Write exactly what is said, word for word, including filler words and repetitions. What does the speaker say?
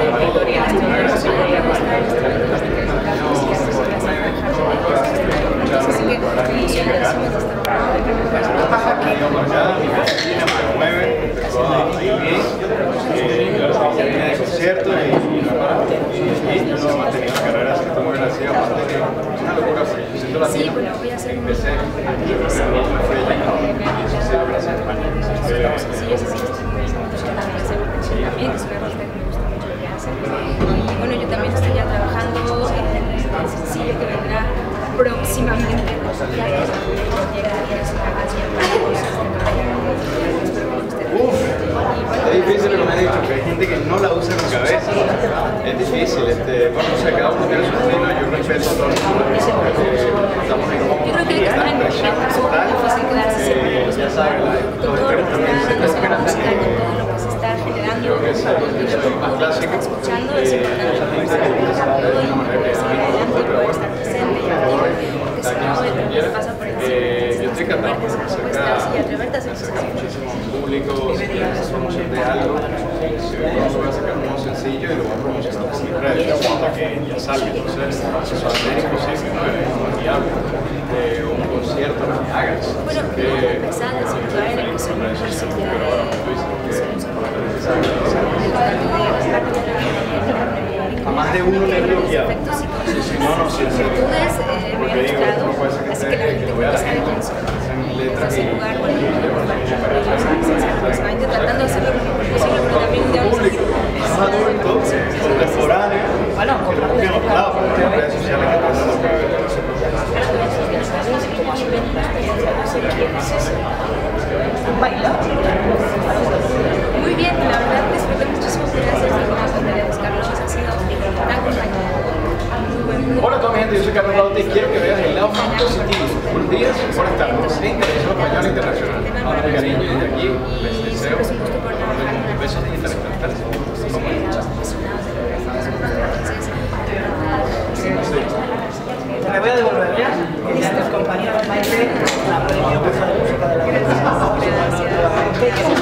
editorial, estoy en la así que de concierto y se ha mantenido la carrera, así que estoy muy agradecido. Aparte que es una locura, yo siento la sí, bueno, voy a hacer un empecé sí, yo sí, sí, estoy muy emocionada de hacer también, es una artista que me gusta mucho lo que hace. Y bueno, yo también estoy ya trabajando en el sencillo que vendrá próximamente. Uf, es difícil lo que me ha dicho, que hay gente que no la usa en la cabeza, es difícil, este, bueno, o sea, cada uno tiene su estilo, yo respeto a todo el mundo, eh, estamos en un yo creo que hay que estar en el show, es difícil quedarse siempre ya sabes, con todo lo que está dando música, con todo lo que se está generando, con todo lo que se está escuchando, es importante todo y seguir adelante y poder estar presente y activo, porque si no, el tiempo pasa por encima. Yo estoy encantado de acercar muchísimo público, si quieres promoción de algo, si voy a sacar un nuevo sencillo y lo voy a promocionar por mis redes hasta que ya salga. Entonces, eso va a ser imposible, ¿no? Es inviable. De un concierto que hagas. Bueno, que empezar a situar en que soy muy sensible. A más de uno le he bloqueado. No, no, sí, sí. Me he mezclado, así que la gente puede saber quién soy. Entonces, ese lugar, bueno, precisamente tratando de hacerlo lo mejor posible, pero también de público, más adulto, contemporáneo, bueno, que no claro, pero en redes sociales que pasan lo que ¿Baila? Muy bien, la verdad disfruté muchísimo. Gracias a Carlos, ha sido tan acompañado. Hola a toda mi gente, yo soy Carlos Baute y quiero que veas el lado más positivo. Buenos días, buenas tardes. En Televisión Española Internacional. Ahora mi cariño y desde aquí les deseo besos intercontinentales. Me voy a devolver ya. Mis compañeros Maite, la premio de música de la